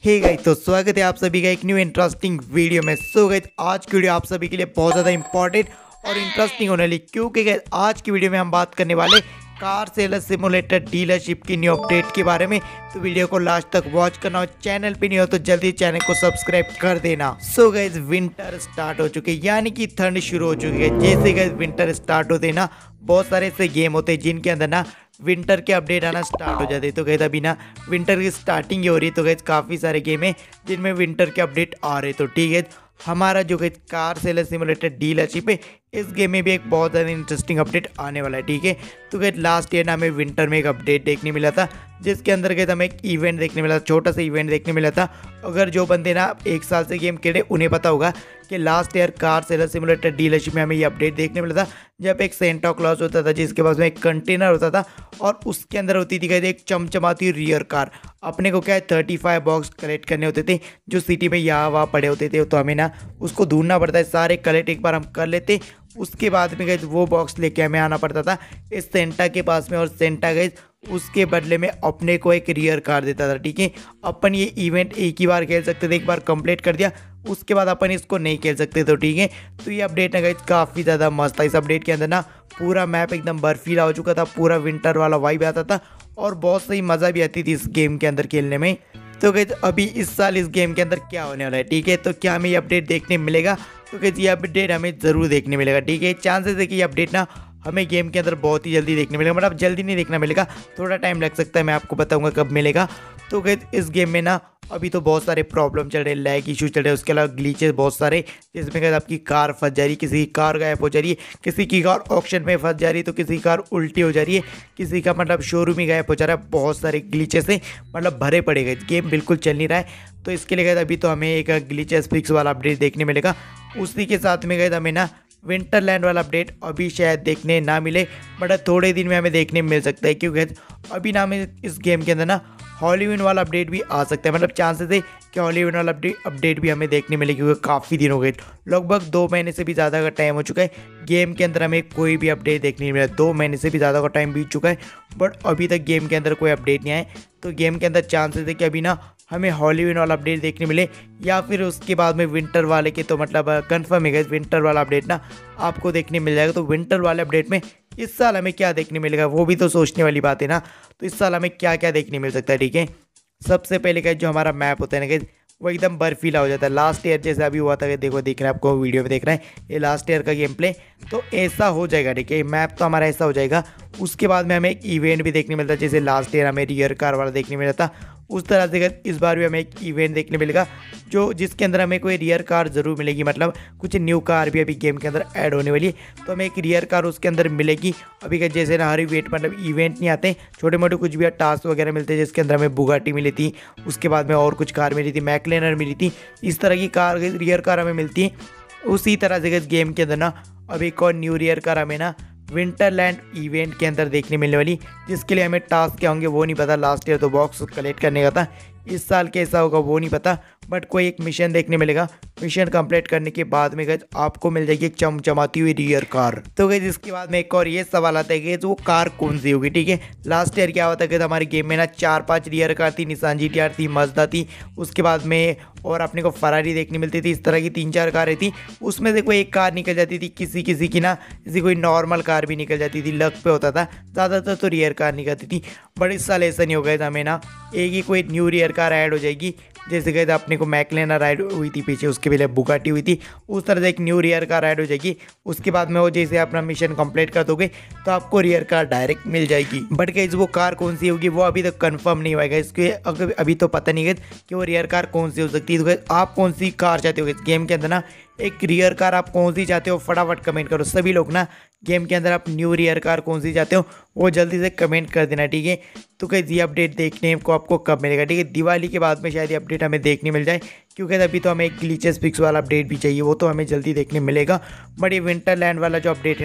Hey guys, तो स्वागत है आप सभी का एक न्यू इंटरेस्टिंग वीडियो में। सो गाइस, आज की वीडियो आप सभी के लिए बहुत ज़्यादा इंपॉर्टेंट और इंटरेस्टिंग होने वाली, क्योंकि गाइस आज की वीडियो में हम बात करने वाले कार सेलर सिमुलेटर डीलरशिप की न्यू अपडेट के बारे में। तो वीडियो को लास्ट तक वॉच करना और चैनल पे नहीं हो तो जल्दी चैनल को सब्सक्राइब कर देना। सो गाइस, विंटर स्टार्ट हो चुके, यानी कि ठंड शुरू हो चुकी है। जैसे गाइस विंटर स्टार्ट होते ना, बहुत सारे ऐसे गेम होते हैं जिनके अंदर ना विंटर के अपडेट आना स्टार्ट हो जाते हैं। तो गाइस अभी ना विंटर की स्टार्टिंग ही हो रही है, तो गाइस काफ़ी सारे गेम है जिनमें विंटर के अपडेट आ रहे हैं। तो ठीक है, हमारा जो guys car seller simulator dealership है, इस गेम में भी एक बहुत ज़्यादा इंटरेस्टिंग अपडेट आने वाला है। ठीक है, तो गाइस लास्ट ईयर ना हमें विंटर में एक अपडेट देखने मिला था, जिसके अंदर गाइस हमें एक इवेंट देखने मिला था, छोटा सा इवेंट देखने मिला था। अगर जो बंदे ना 1 साल से गेम खेले उन्हें पता होगा कि last year car seller simulator dealership में हमें ये अपडेट देखने मिला था, जब एक सेंटा क्लॉज होता था जिसके पास में एक कंटेनर होता था और उसके अंदर होती थी गाइस एक चमचमाती रियर कार। अपने को क्या है 35 बॉक्स कलेक्ट करने होते थे जो सिटी में यहाँ वहाँ पड़े होते थे, तो हमें ना उसको ढूंढना पड़ता है। सारे कलेक्ट एक बार हम कर लेते, उसके बाद में गाइस वो बॉक्स लेके हमें आना पड़ता था इस सेंटा के पास में, और सेंटा गाइस उसके बदले में अपने को एक रियर कार देता था। ठीक है, अपन ये इवेंट एक ही बार खेल सकते थे, एक बार कंप्लीट कर दिया उसके बाद अपन इसको नहीं खेल सकते। तो ठीक है, तो ये अपडेट ना गाइस काफ़ी ज़्यादा मस्त था। इस अपडेट के अंदर ना पूरा मैप एकदम बर्फीला हो चुका था, पूरा विंटर वाला वाइब आता था और बहुत सही मज़ा भी आती थी इस गेम के अंदर खेलने में। तो गाइस अभी इस साल इस गेम के अंदर क्या होने वाला है, ठीक है, तो क्या हमें ये अपडेट देखने मिलेगा? तो गाइस ये अपडेट हमें ज़रूर देखने मिलेगा। ठीक है, चांसेस है कि ये अपडेट ना हमें गेम के अंदर बहुत ही जल्दी देखने मिलेगा, मतलब जल्दी नहीं देखना मिलेगा, थोड़ा टाइम लग सकता है, मैं आपको बताऊंगा कब मिलेगा। तो गाइस इस गेम में ना अभी तो बहुत सारे प्रॉब्लम चल रहे हैं, लैग इशू चल रहे हैं, उसके अलावा ग्लीचेस बहुत सारे, जिसमें गाइस आपकी कार फंस जा रही है, किसी की कार गायब हो जा रही है, किसी की कार ऑक्शन में फंस जा रही है, तो किसी की कार उल्टी हो जा रही है, किसी का मतलब शोरूम ही गायब हो जा रहा है। बहुत सारे ग्लीचेस हैं, मतलब भरे पड़े गए, गेम बिल्कुल चल नहीं रहा है। तो इसके लिए गाइस अभी तो हमें एक ग्लीचेस फिक्स वाला अपडेट देखने मिलेगा। उसी के साथ में गाइस हमें ना विंटरलैंड वाला अपडेट अभी शायद देखने ना मिले, बट थोड़े दिन में हमें देखने मिल सकता है, क्योंकि अभी ना हमें इस गेम के अंदर ना हॉलीवुड वाला अपडेट भी आ सकता है। मतलब चांसेस है कि हॉलीवुड वाला अपडेट भी हमें देखने मिले, क्योंकि काफ़ी दिन हो गए, लगभग 2 महीने से भी ज़्यादा का टाइम हो चुका है गेम के अंदर हमें कोई भी अपडेट देखने नहीं मिला। 2 महीने से भी ज़्यादा का टाइम बीत चुका है, बट अभी तक गेम के अंदर कोई अपडेट नहीं आए। तो गेम के अंदर चांसेस है कि अभी ना हमें हॉलीवुड वाला अपडेट देखने मिले, या फिर उसके बाद में विंटर वाले के, तो मतलब कंफर्म है गाइस विंटर वाला अपडेट ना आपको देखने मिल जाएगा। तो विंटर वाले अपडेट में इस साल हमें क्या देखने मिलेगा वो भी तो सोचने वाली बात है ना। तो इस साल हमें क्या क्या देखने मिल सकता है? ठीक है, सबसे पहले गाइस जो हमारा मैप होता है ना गाइस, वो एकदम बर्फीला हो जाता है। लास्ट ईयर जैसे अभी हुआ था कि देखो, देख रहे हैं आपको वीडियो में देख रहे हैं, ये लास्ट ईयर का गेम प्ले, तो ऐसा हो जाएगा। ठीक है, मैप तो हमारा ऐसा हो जाएगा। उसके बाद में हमें एक इवेंट भी देखने मिलता है, जैसे लास्ट ईयर हमें रियर कार वाला देखने मिला था, उस तरह से इस बार भी हमें एक इवेंट देखने मिलेगा जो जिसके अंदर हमें कोई रियर कार ज़रूर मिलेगी। मतलब कुछ न्यू कार भी अभी गेम के अंदर ऐड होने वाली है, तो हमें एक रियर कार उसके अंदर मिलेगी। अभी का जैसे ना हर इवेंट मतलब इवेंट नहीं आते, छोटे मोटे कुछ भी टास्क वगैरह मिलते हैं, जिसके अंदर हमें बुगाटी मिली थी, उसके बाद में और कुछ कार मिली थी, मैकलेनर मिली थी, इस तरह की कार रियर कार हमें मिलती है। उसी तरह से इस गेम के अंदर ना अभी एक और न्यू रियर कार हमें ना विंटरलैंड इवेंट के अंदर देखने मिलने वाली, जिसके लिए हमें टास्क क्या होंगे वो नहीं पता। लास्ट ईयर तो बॉक्स कलेक्ट करने का था, इस साल कैसा होगा वो नहीं पता, बट कोई एक मिशन देखने मिलेगा। मिशन कंप्लीट करने के बाद में गाइस आपको मिल जाएगी एक चमचमाती हुई रियर कार। तो गाइस इसके बाद में एक और ये सवाल आता है कि वो कार कौन सी होगी? ठीक है, लास्ट ईयर क्या होता है कि हमारे गेम में ना 4-5 रियर कार थी, निसान GTR थी, मज़दा थी, उसके बाद में और अपने को फरारी देखने मिलती थी, इस तरह की 3-4 कारें थी। उसमें से कोई एक कार निकल जाती थी, किसी किसी की ना किसी कोई नॉर्मल कार भी निकल जाती थी, लक पे होता था, ज़्यादातर तो रियर कार निकलती थी। बट इस साल ऐसा नहीं होगा, हमें ना एक ही कोई न्यू रियर कार ऐड हो जाएगी। जैसे कहते अपने को मैकलेनर ऐड हुई थी पीछे, उसके पहले बुगाटी हुई थी, उस तरह से एक न्यू रियर कार ऐड हो जाएगी। उसके बाद में वो जैसे अपना मिशन कंप्लीट कर दोगे तो आपको रियर कार डायरेक्ट मिल जाएगी। बट गाइस वो कार कौन सी होगी वो अभी तक कंफर्म नहीं होगा, इसके अभी तो पता नहीं है कि वो रियर कार कौन सी हो सकती है। तो गाइस आप कौन सी कार चाहते हो इस गेम के अंदर ना, एक रियर कार आप कौन सी चाहते हो फटाफट कमेंट करो। सभी लोग ना गेम के अंदर आप न्यू रियर कार कौन सी चाहते हो वो जल्दी से कमेंट कर देना। ठीक है, तो गाइस ये अपडेट देखने को आपको कब मिलेगा? ठीक है, दिवाली के बाद में शायद ये अपडेट हमें देखने मिल जाए, क्योंकि अभी तो हमें एक ग्लिचेस फिक्स वाला अपडेट भी चाहिए, वो तो हमें जल्दी देखने मिलेगा। बट ये विंटरलैंड वाला जो अपडेट है ना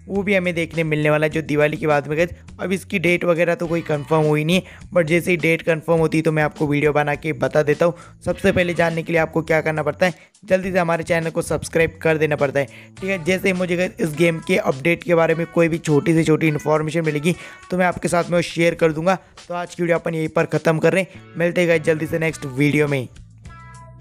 वो भी हमें देखने मिलने वाला है जो दिवाली के बाद में गाइस। अब इसकी डेट वगैरह तो कोई कंफर्म हुई नहीं है, बट जैसे ही डेट कंफर्म होती है तो मैं आपको वीडियो बना के बता देता हूँ। सबसे पहले जानने के लिए आपको क्या करना पड़ता है, जल्दी से हमारे चैनल को सब्सक्राइब कर देना पड़ता है, ठीक है। जैसे ही मुझे गाइस इस गेम के अपडेट के बारे में कोई भी छोटी से छोटी इन्फॉर्मेशन मिलेगी तो मैं आपके साथ में वो शेयर कर दूंगा। तो आज की वीडियो अपन यहीं पर ख़त्म कर रहे हैं, मिलते हैं गाइस जल्दी से नेक्स्ट वीडियो में।